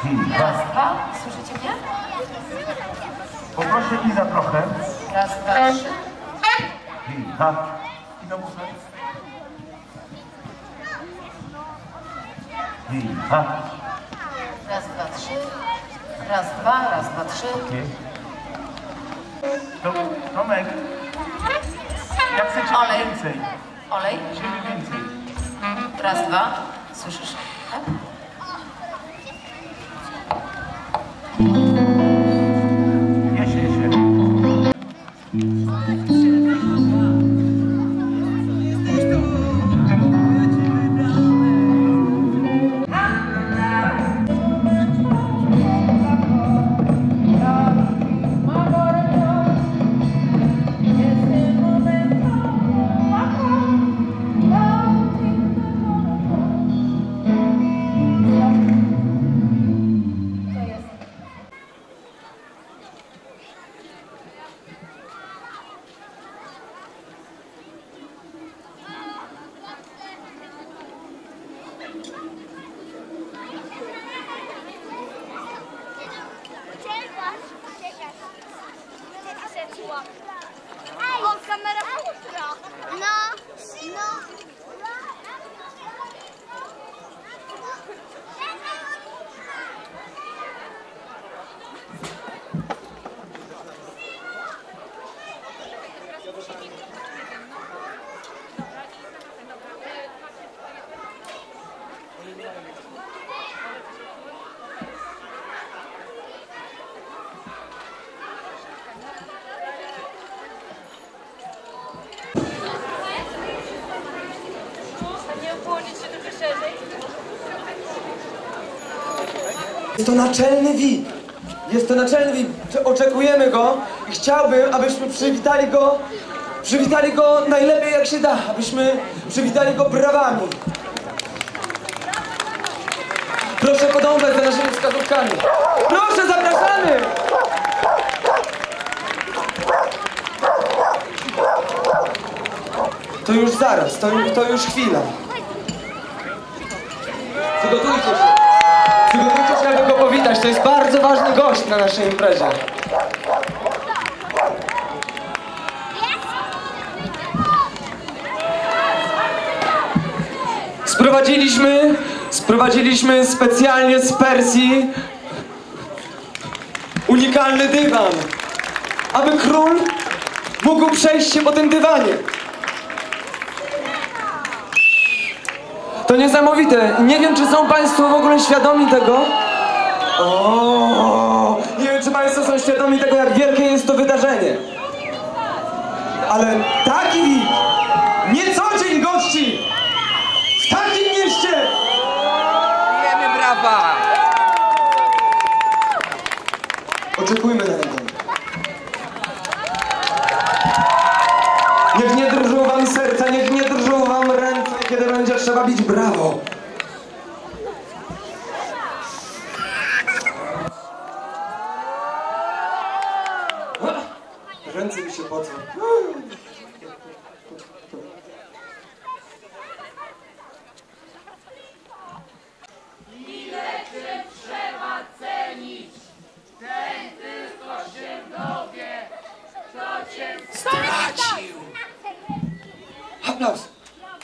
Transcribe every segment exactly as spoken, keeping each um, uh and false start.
Raz, dwa. Słyszycie mnie? Poproszę Iza trochę. Raz, dwa, trzy. Iza. I do muszę. Iza. Raz, dwa, trzy. Raz, dwa, raz, dwa, trzy. Okay. To, Tomek, ja chcę ciebie Olej. więcej. Olej. Ciebie więcej. Raz, dwa. Słyszysz? Tak? Jesie, jesie. O, kamera ultra! No, no. Jest to naczelny V I P. Jest to naczelny V I P. Oczekujemy go i chciałbym, abyśmy przywitali go, przywitali go najlepiej jak się da, abyśmy przywitali go brawami. Proszę podążać za naszymi wskazówkami. Proszę, zapraszamy! To już zaraz, to, to już chwila. Przygotujcie się. Przygotujcie się, aby go powitać. To jest bardzo ważny gość na naszej imprezie. Sprowadziliśmy, sprowadziliśmy specjalnie z Persji unikalny dywan, aby król mógł przejść się po tym dywanie. To niesamowite. Nie wiem, czy są Państwo w ogóle świadomi tego. O, nie wiem, czy Państwo są świadomi tego, jak wielkie jest to wydarzenie. Ale taki V I P nie co dzień gości w takim mieście. Bijemy brawa! Oczekujmy na niego. Niech nie drżą wam serca, niech nie drżą wam ręce, kiedy będzie trzeba bić brawo. Ręce mi się pocą. Ile cię trzeba cenić, ten tylko się dowie, kto cię stracił. Aplauz.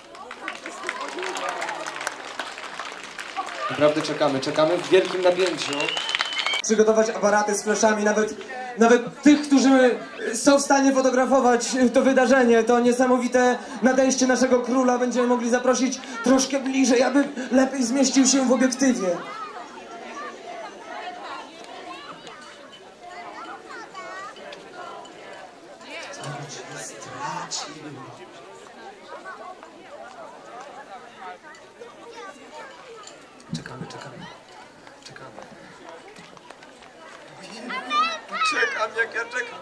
Naprawdę czekamy, czekamy w wielkim napięciu. Przygotować aparaty z fleszami, nawet, nawet tych, którzy są w stanie fotografować to wydarzenie, to niesamowite nadejście naszego króla będziemy mogli zaprosić troszkę bliżej, aby lepiej zmieścił się w obiektywie. Czekamy, czekamy, czekamy. Czekam, jak ja czekam.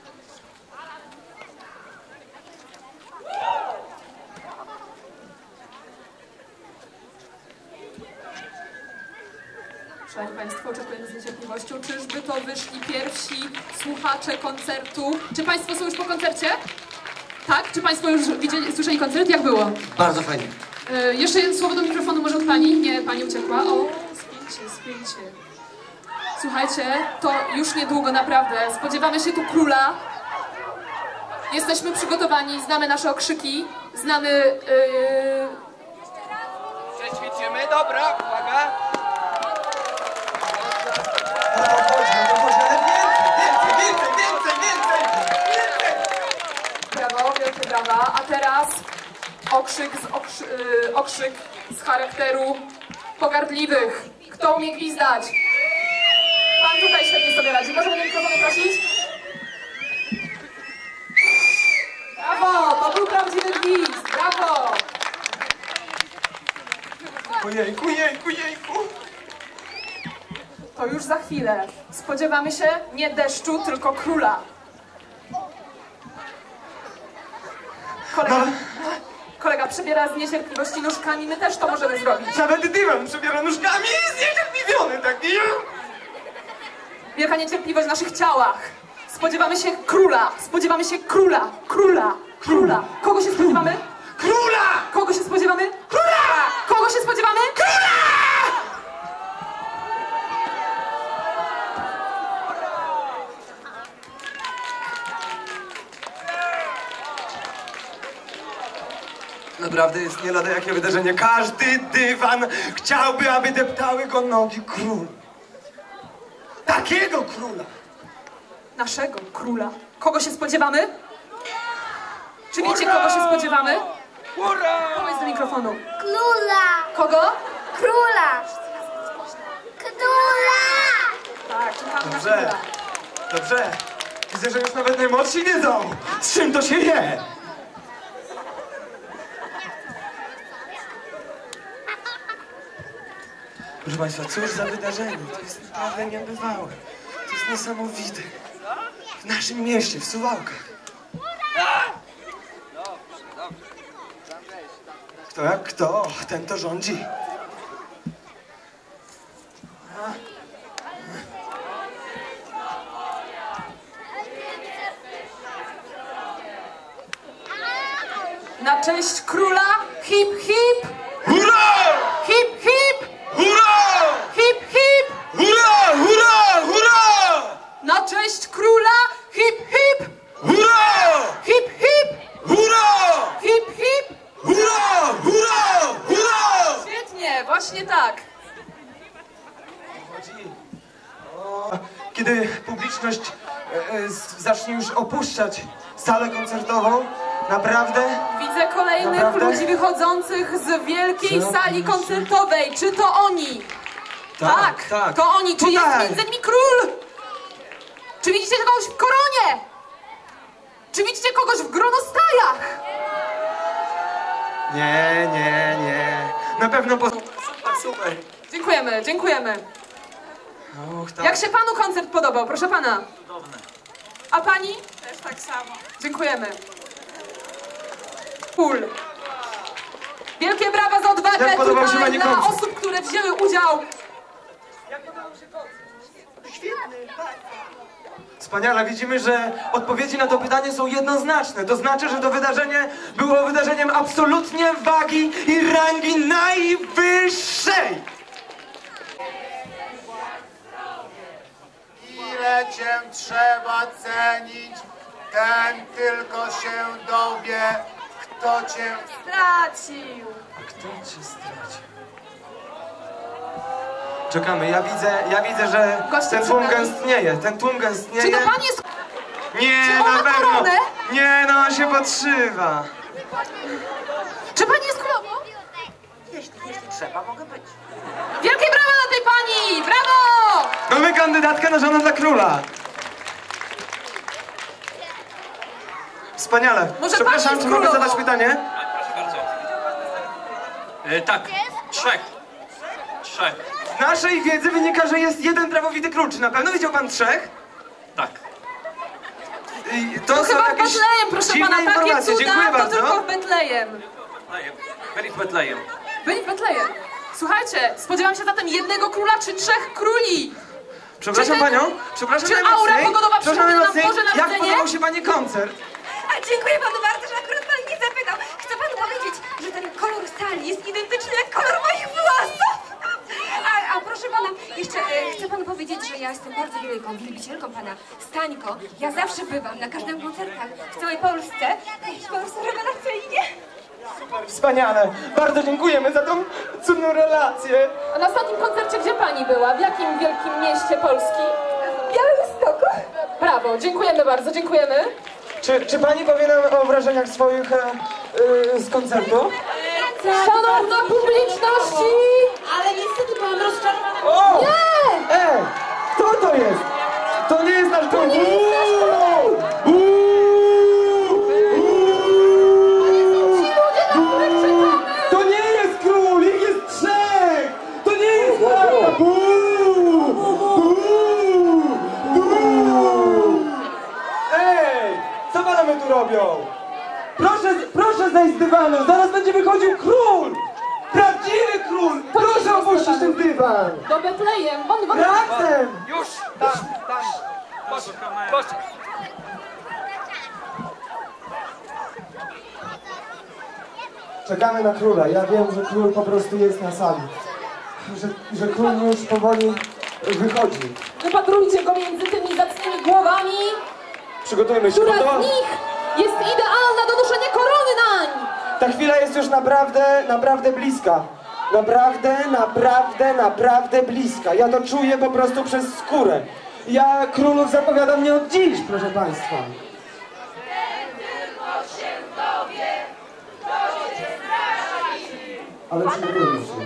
Szanowni Państwo, oczekujemy z niecierpliwością. Czyżby to wyszli pierwsi słuchacze koncertu? Czy Państwo są już po koncercie? Tak? Czy Państwo już widzieli, słyszeli koncert? Jak było? Bardzo fajnie. E, jeszcze jedno słowo do mikrofonu może od Pani? Nie, Pani uciekła. O, spięcie, spięcie. Słuchajcie, to już niedługo naprawdę. Spodziewamy się tu króla. Jesteśmy przygotowani, znamy nasze okrzyki, znamy... Yy... Przećwiczymy, dobra, uwaga. No to chodź, no to chodź, ale więcej, więcej, więcej, więcej, więcej! Brawo, wielkie brawa. A teraz okrzyk z, okrzy, yy, okrzyk z charakteru pogardliwych. Kto umie gwizdać? Pan tutaj świetnie sobie radzi. Możemy do mikrofonu prosić? Brawo! To był prawdziwy gwizd! Brawo! Ojejku, jejku, jejku! To już za chwilę. Spodziewamy się nie deszczu, tylko króla. Kolega, kolega przebiera z niecierpliwości nóżkami, my też to możemy zrobić. Nawet dywan przebiera nóżkami i jest zniecierpliwiony taki. Wielka niecierpliwość w naszych ciałach. Spodziewamy się króla, spodziewamy się króla, króla, króla. Kogo się spodziewamy? Króla! Kogo się spodziewamy? Króla! Kogo się spodziewamy? Króla! Naprawdę jest nie lada jakie wydarzenie. Każdy dywan chciałby, aby deptały go nogi król. Takiego króla. Naszego króla. Kogo się spodziewamy? Czy wiecie, kogo się spodziewamy? Powiedz do mikrofonu. Króla! Kogo? Króla! Króla! Tak, czekamy na Dobrze. króla. Dobrze. Widzę, że już nawet najmłodsi wiedzą, z czym to się je. Proszę Państwa, cóż za wydarzenie. To jest naprawdę niebywałe. To jest niesamowite. W naszym mieście, w Suwałkach. Kto jak kto, ten to rządzi. Na cześć króla, hip hip, Hurra! hip hip, Hurra! hip hip. Hurra! Hurra! Hurra! Na cześć króla, hip hip, Hurra! hip hip, Hurra! hip hip. Hurra! Hurra! Hurra! Świetnie, właśnie tak. Kiedy publiczność e, e, zacznie już opuszczać salę koncertową, naprawdę Widzę kolejnych Naprawdę? ludzi wychodzących z wielkiej Co? sali koncertowej. Czy to oni? Tak, tak. To oni. Czy jest Tutaj. między nimi król? Czy widzicie kogoś w koronie? Czy widzicie kogoś w gronostajach? Nie, nie, nie. Na pewno po... Super, super. Dziękujemy, dziękujemy. Och, tak. Jak się panu koncert podobał, proszę pana? Cudowny. A pani? Też tak samo. Dziękujemy. Cool. Wielkie brawa za odwagę Jak podobał się tutaj pani dla koncert? osób, które wzięły udział. Wspaniale, widzimy, że odpowiedzi na to pytanie są jednoznaczne. To znaczy, że to wydarzenie było wydarzeniem absolutnie wagi i rangi najwyższej. Ile cię trzeba cenić, ten tylko się dowie, kto cię Stracił. A kto cię stracił? Czekamy, ja widzę, ja widzę, że Goście ten tłum przed nami. gęstnieje, ten tłum gęstnieje. Czy to pan jest... Nie, Czy on na ma pewno. koronę? Nie, no on się podszywa. Czy pani jest królową? Jeśli, jeśli trzeba, mogę być. Wielkie brawa dla tej pani! Brawo! Mamy kandydatkę na żonę dla króla. Wspaniale. Może Przepraszam, pani czy jest mogę królową? zadać pytanie? Proszę bardzo. E, tak, trzech. Trzech. Z naszej wiedzy wynika, że jest jeden prawowity król. Czy na pewno widział pan trzech? Tak. I To są chyba w jakieś Betlejem, proszę dziwne pana. Takie informacje. cuda Dziękuję to bardzo. tylko w Betlejem. Betlejem. Byli w Betlejem. Byli w Betlejem. Słuchajcie, spodziewam się zatem jednego króla czy trzech króli. Przepraszam Czy ten- panią, przepraszam czy najmocniej. aura pogodowa Przepraszam przymówi nam najmocniej. Boże Jak Narodzenie? podobał się pani koncert? A dziękuję panu bardzo, że akurat pan mnie zapytał. Chcę panu powiedzieć, że ten kolor sali jest identyczny jak kolor moich włosów. A, a proszę pana, pana, jeszcze e, chcę panu powiedzieć, że ja jestem bardzo wielką wielbicielką pana Stańko. Ja zawsze bywam na każdym koncertach w całej Polsce. Po prostu rewelacyjnie. Wspaniale. Bardzo dziękujemy za tą cudną relację. A na ostatnim koncercie gdzie pani była? W jakim wielkim mieście Polski? W Białymstoku. Brawo, dziękujemy bardzo, dziękujemy. Czy, czy pani powie nam o wrażeniach swoich e, e, z koncertu? Szanowna publiczności! Ale niestety byłam rozczarowana. O! Nie! Ej! Kto to jest? To nie jest nasz król! nie jest nasz król! To nie jest król! Ich jest trzech! To nie jest prawda! Buu! Buu! Buu! Ej! Co panowie tu robią? Proszę, proszę zejść z dywanu! Zaraz będzie wychodził król! Prawdziwy król! Proszę opuścić ten dywan! Do Betlejem, won, won. Razem! Już! Tam, tam! Proszę, proszę! Czekamy na króla. Ja wiem, że król po prostu jest na sali. Że, że król już powoli wychodzi. Wypatrujcie go między tymi zacnymi głowami, Przygotujmy się. która No to z nich jest idealna do noszenia korony nań! ta chwila jest już naprawdę, naprawdę bliska. Naprawdę, naprawdę, naprawdę bliska. Ja to czuję po prostu przez skórę. Ja królów zapowiadam nie od dziś, proszę państwa. Ale przygotujmy się.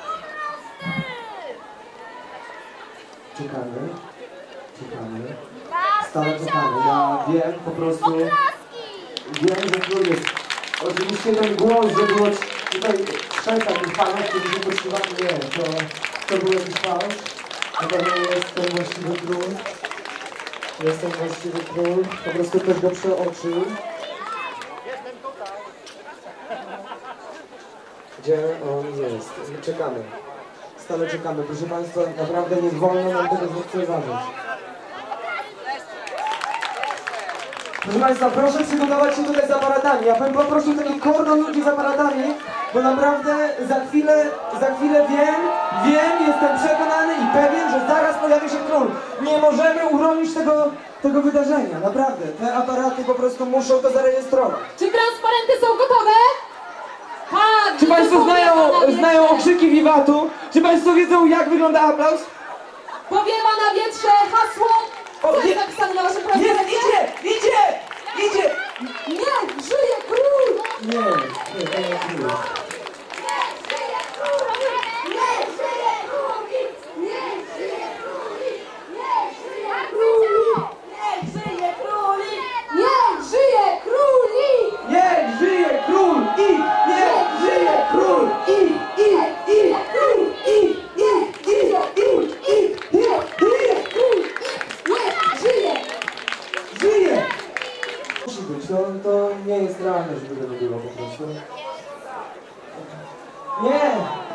Czekamy. Czekamy. Stale czekamy. Ja wiem po prostu... Wiem, że król jest. Oczywiście ten głos, że było tutaj trzech takich panów, którzy się podśpiewali. Nie, to, to był jakiś fałsz. Na pewno nie jest ten właściwy król. Jest ten właściwy król. Po prostu ktoś go przeoczył. Gdzie on jest? Czekamy. Stale czekamy. Proszę państwa, naprawdę nie wolno nam tego zlekceważyć. Proszę państwa, proszę przygotować się tutaj z aparatami. Ja bym poprosił taki kordon ludzi z aparatami, bo naprawdę za chwilę, za chwilę wiem, wiem, jestem przekonany i pewien, że zaraz pojawi się król. Nie możemy uronić tego, tego wydarzenia, naprawdę. Te aparaty po prostu muszą to zarejestrować. Czy transparenty są gotowe? Tak! Czy państwo znają, znają okrzyki wiwatu? Czy państwo wiedzą, jak wygląda aplauz? Powiewa na wietrze hasło! O, Co jest nie- napisane na waszym Jest, projekcie? idzie, idzie, idzie! Nie! Żyje król! Nie, nie, to nie król. Niech żyje królik! Niech żyje król i niech żyje król i i i król i i i i i niech żyje król Niech żyje! żyje. Musi być, to, to nie jest realne, żeby tego było po prostu. Nie!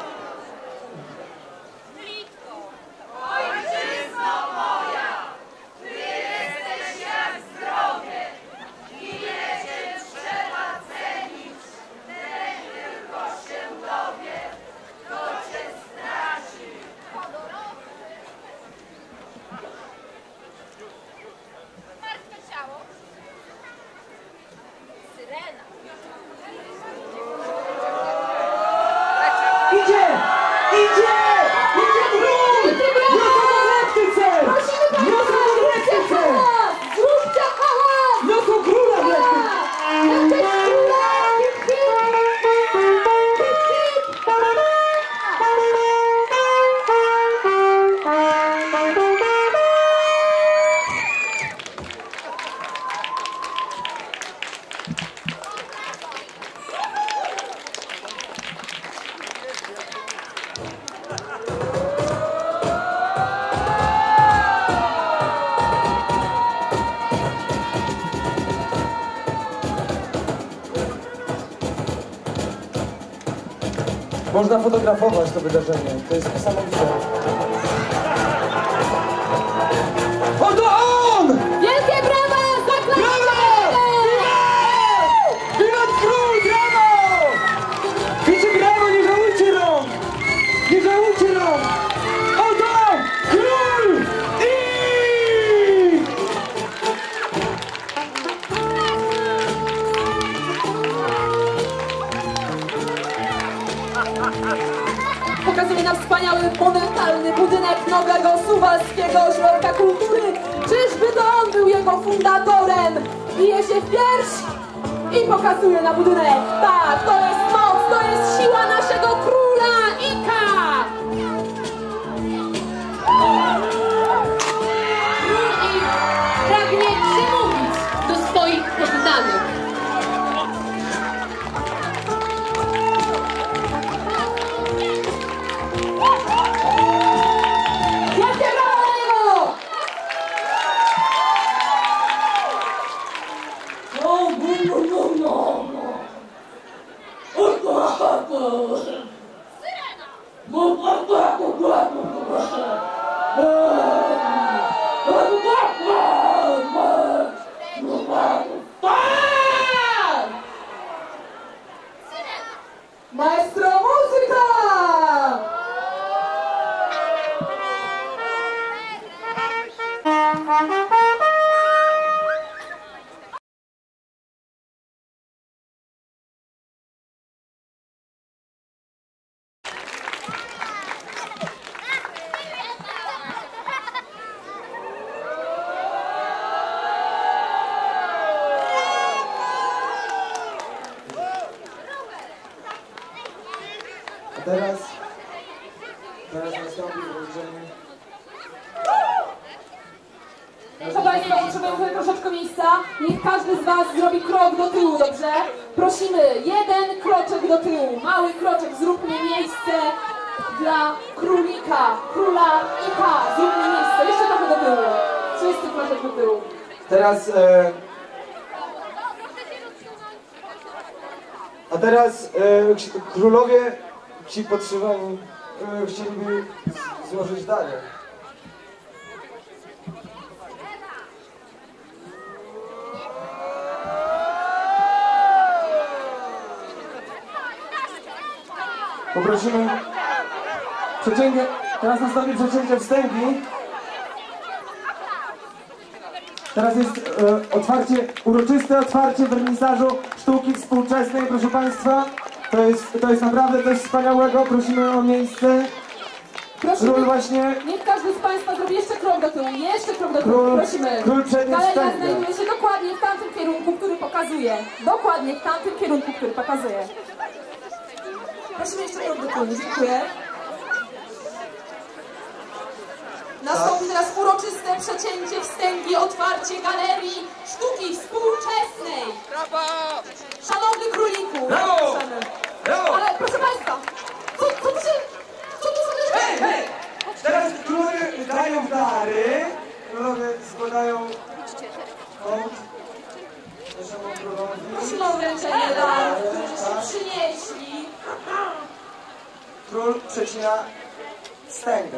Idzie! Idzie! Idzie król! Niosą go w lektyce! Niosą go w lektyce! Zróbcie hałas! Niosą króla w lektyce! Jesteś królem! Hip, hip! Hip, hip! Można fotografować to wydarzenie, to jest niesamowite. Oto on! Wielkie brawa! Brawo! Wiwat! Wiwat król, brawo! Wiecie, brawo, nie żałujcie rąk! Nie żałujcie rąk! Oto najważniejszego suwalskiego ośrodka kultury. Czyżby to on był jego fundatorem? Bije się w pierś i pokazuje na budynek. Tak, to jest moc, to jest siła naszego króla Ika! Król Ich pragnie przemówić do swoich poddanych. Wielkie brawa dla niego! Maestro muzyka! Teraz, teraz nastąpi wręczenie. Proszę Państwa, potrzebujemy tutaj troszeczkę miejsca. Niech każdy z Was zrobi krok do tyłu, dobrze? Prosimy, jeden kroczek do tyłu. Mały kroczek, zróbmy miejsce dla królika, króla Ika. Zróbmy miejsce, jeszcze trochę do tyłu. Wszyscy kroczek do tyłu. Teraz, e, a teraz e, ksi- królowie, ci podszywani, e, chcieliby z- złożyć danie. Poprosimy przecięcie, teraz nastąpi przecięcie wstęgi. Teraz jest e, otwarcie, uroczyste otwarcie wernisażu sztuki współczesnej, proszę Państwa. To jest, to jest naprawdę coś wspaniałego, prosimy o miejsce. Prosimy, Król właśnie, niech każdy z Państwa zrobi jeszcze krok do tyłu, jeszcze krok do tyłu, Król- prosimy. król przednie Galeria wstępne. znajduje się dokładnie w tamtym kierunku, który pokazuje. Dokładnie w tamtym kierunku, który pokazuje. Prosimy jeszcze krok do tyłu, dziękuję. Nastąpi teraz uroczyste przecięcie wstęgi, otwarcie Galerii Sztuki Współczesnej. Szanowny króliku, zapraszamy. Ale proszę Państwa, co, co tu się... Co tu sobie... hej, hej! Teraz królowie dają dary, królowie składają hołd naszemu królowi. Prosimy o wręczenie darów, którzy się przynieśli. Król przecina wstęgę.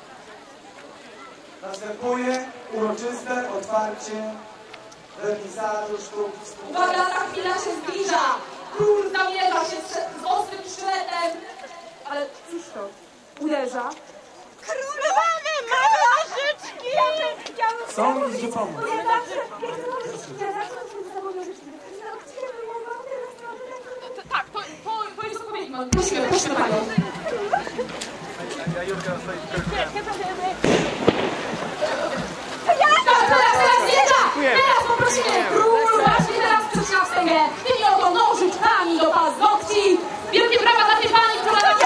Następuje uroczyste otwarcie wernisażu sztuk współczesnej. Uwaga, ta chwila się zbliża. Król zamierza się z, z ostrym sztyletem. Ale cóż to? Uderza. Królowe malarzyczki! Są mi gdzie pomóc. Ja zawsze, ja zawsze, ja zawsze muszę zapowiedzieć, że chciałabym mogła teraz Tak, to, to, to jest odpowiedź. Prosimy, prosimy Panią. Teraz, teraz, teraz, jeżdża! Teraz poprosimy król właśnie teraz przecina wstęgę. Tymi oto nożyczkami do paznokci. Wielkie brawa dla tej pani, która nam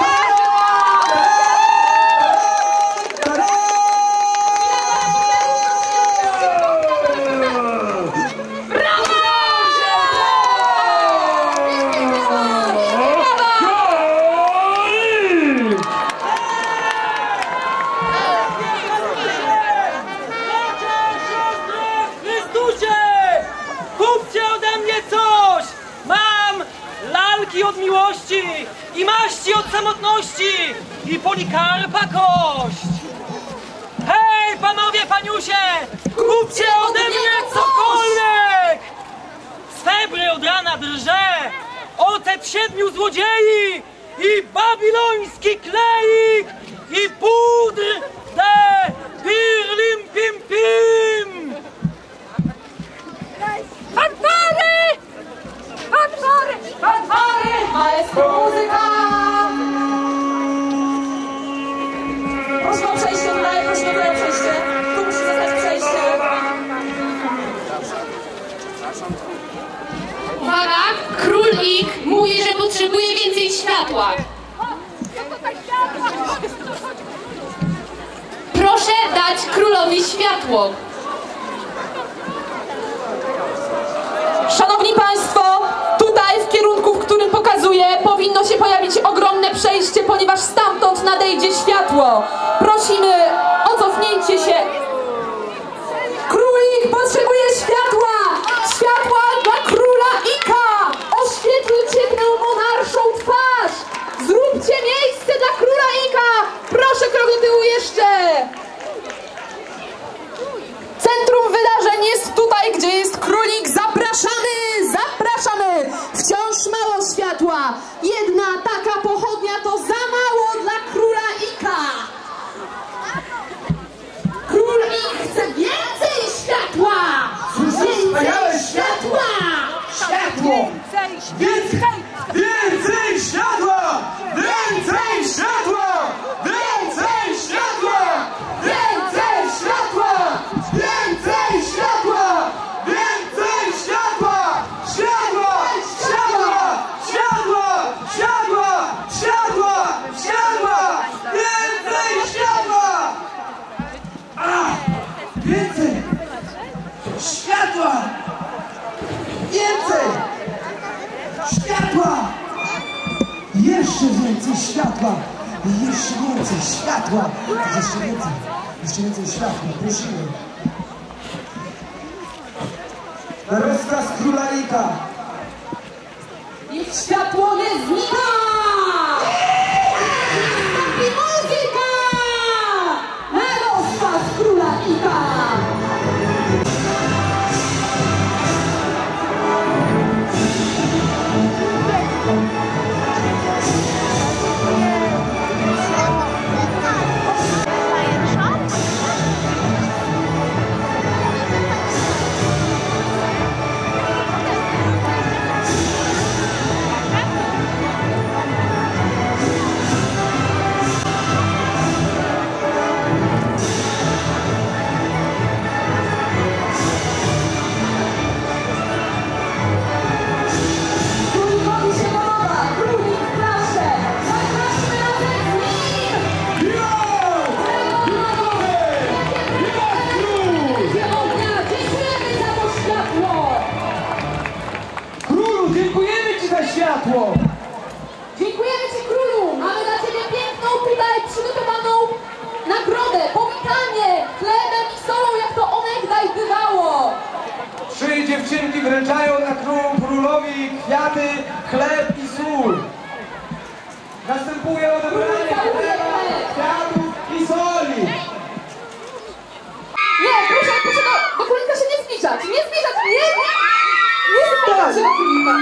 od miłości i maści od samotności i Polikarpa kość. Hej, panowie, paniusie, kupcie ode mnie cokolwiek! Srebry od rana drże, ocet siedmiu złodziei i babiloński kleik i pudr de pirlim pim pim! Fanfary! Fanfary! Fanfary! Maestro muzyka! Proszę o przejście tutaj, proszę królowi światło. Szanowni Państwo, tutaj w kierunku, w którym pokazuję, powinno się pojawić ogromne przejście, ponieważ stamtąd nadejdzie światło. Prosimy o cofnięcie się. Królik potrzebuje światła! Światła dla króla Ika! Oświetlcie tę monarszą twarz! Zróbcie miejsce dla króla Ika! Proszę krok do tyłu jeszcze! Centrum wydarzeń jest tutaj, gdzie jest królik. Zapraszamy! Zapraszamy! Wciąż mało światła. Jedna taka pochodnia to za mało dla króla Ika. Król Ik chce więcej światła! Więcej światła! Światło! Więcej! Więcej światła! Więcej światła! Więcej światła! Więcej światła! Więcej światła! Więcej światła! Światła! Światła! Światła! Światła! Światła! Światła! Więcej światła! A! Więcej! Światła! Więcej! Światła! Jeszcze więcej światła! Jeszcze więcej światła! Jeszcze więcej! Jeszcze więcej światła! Prosimy! Na rozkaz króla Ika! Niech światło nie znika! I muzyka! Na rozkaz króla Ika! Światło! Dziękujemy Ci, królu! Mamy dla Ciebie piękną tutaj przygotowaną nagrodę, powitanie, chlebem i solą, jak to onegdaj bywało! Trzy dziewczynki wręczają na król, królowi kwiaty, chleb i sól. Następuje odebranie chleba, kwiatów i soli. Nie, proszę, proszę do, do królika się nie zbliżać! Nie zbliżać! Nie, nie! Nie zbliżać się do królika!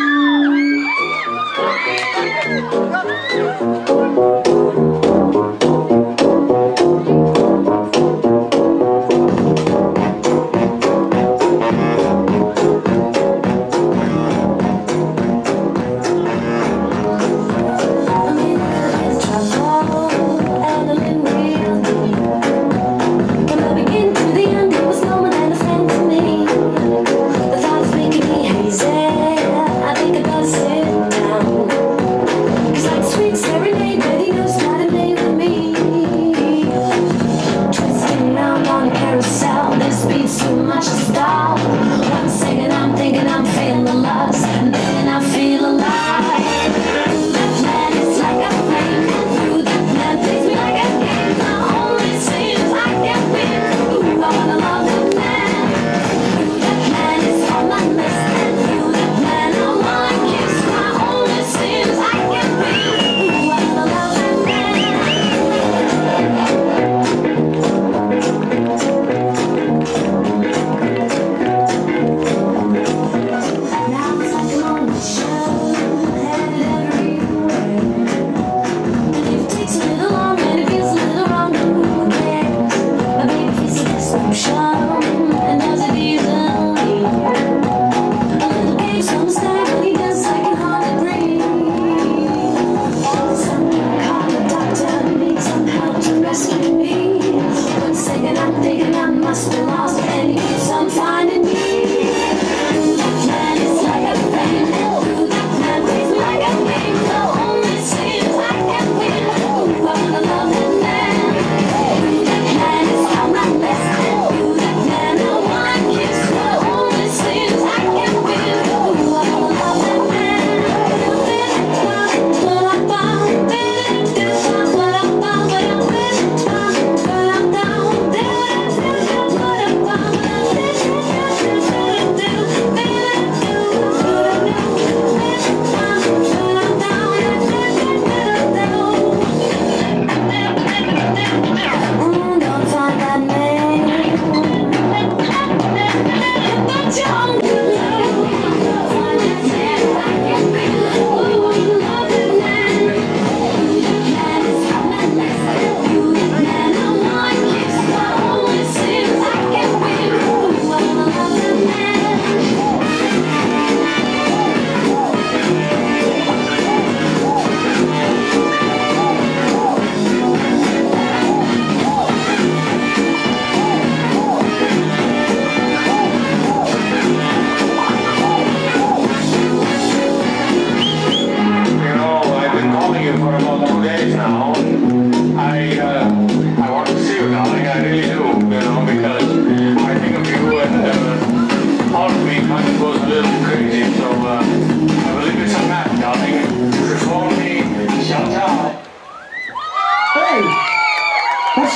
Let's go.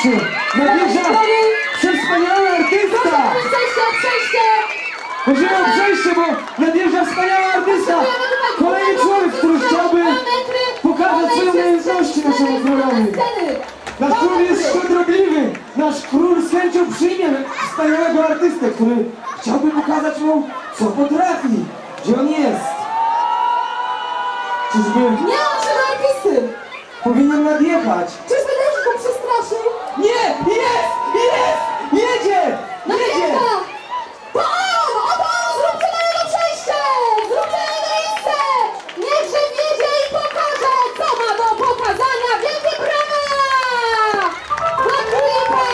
Zobaczcie, nadjeżdża przewspaniały artysta! Przejście, przejście! Chodzi o przejście, bo nadjeżdża wspaniały artysta! Kolejny człowiek, który chciałby pokazać swoje umiejętności naszemu królowi. Nasz król jest szczodrobliwy! Nasz król z chęcią przyjmie wspaniałego artystę, który chciałby pokazać mu, co potrafi, gdzie on jest. Czyżby Nie ma naszego artysty! powinien nadjechać? Czyżby też go przestraszył? Nie! Jest! Jest! Jedzie! Jedzie! Nadjeżdża! To on! Oto on! Zróbcie na niego przejście! Zróbcie na niego miejsce! Niechże wjedzie i pokaże, co ma do pokazania! Wielkie brawa! Dla królika!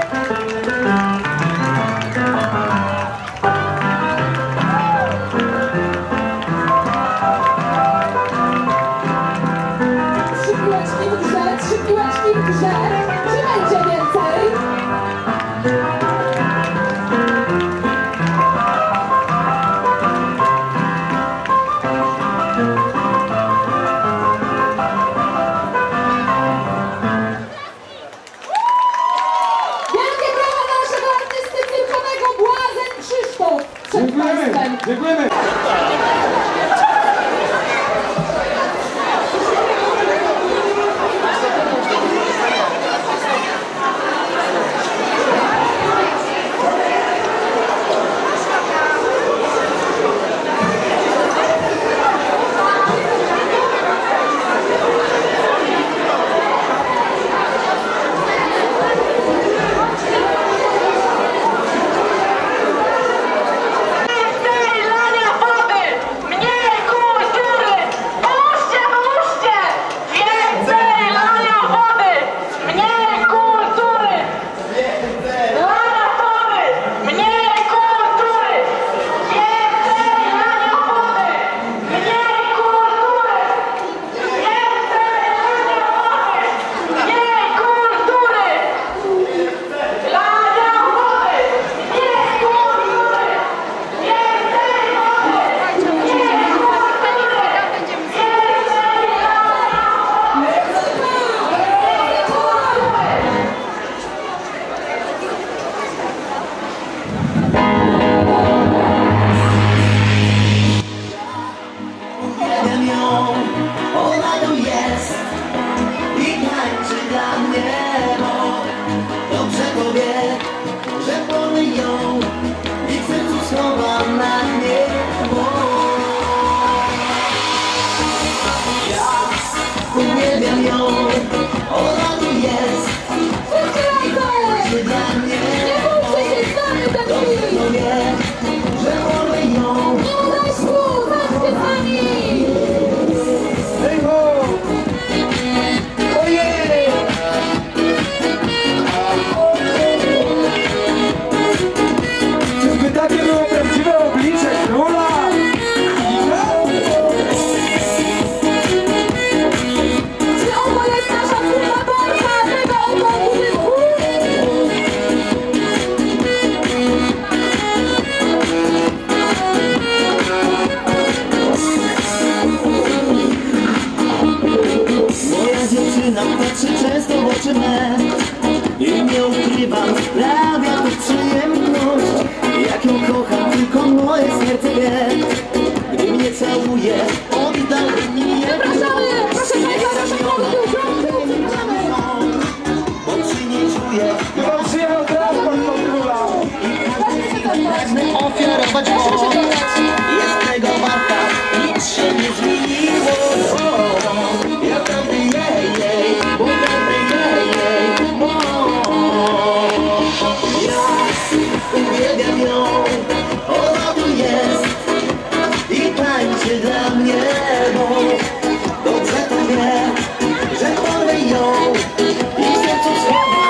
Trzy piłeczki w grze, trzy piłeczki w grze. Czy będzie więcej? Wielkie brawa dla naszego artysty cyrkowego Błazen Krzysztof przed Dziękujemy! państwem. Dziękujemy!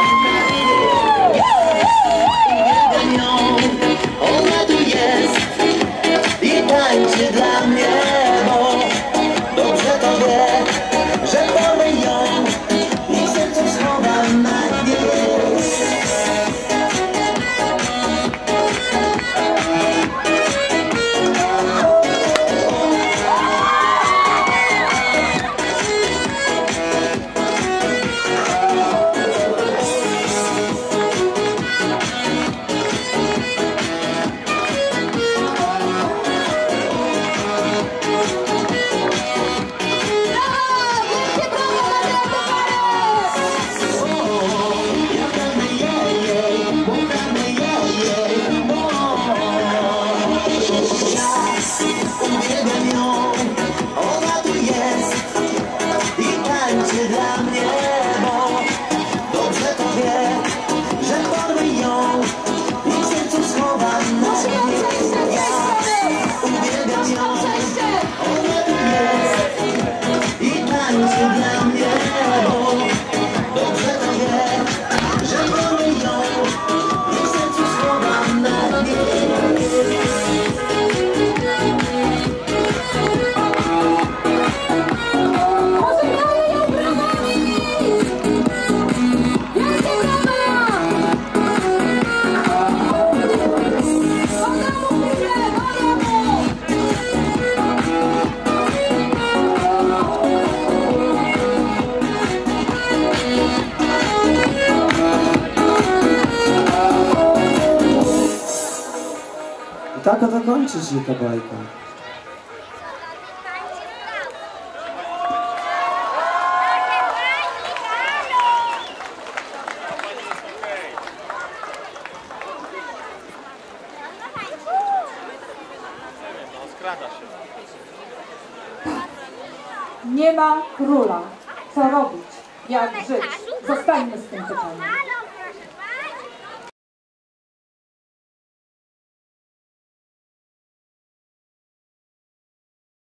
Ona tu jest ją i w sercu schowam na dnie. Uwielbiam ją, ona tu jest i tańczy dla mnie, bo dobrze to wie, że kocham ją i w sercu schowam na dnie. I tak oto kończy się ta bajka. Nie ma króla. Co robić? Jak żyć? Zostańmy z tym pytaniem.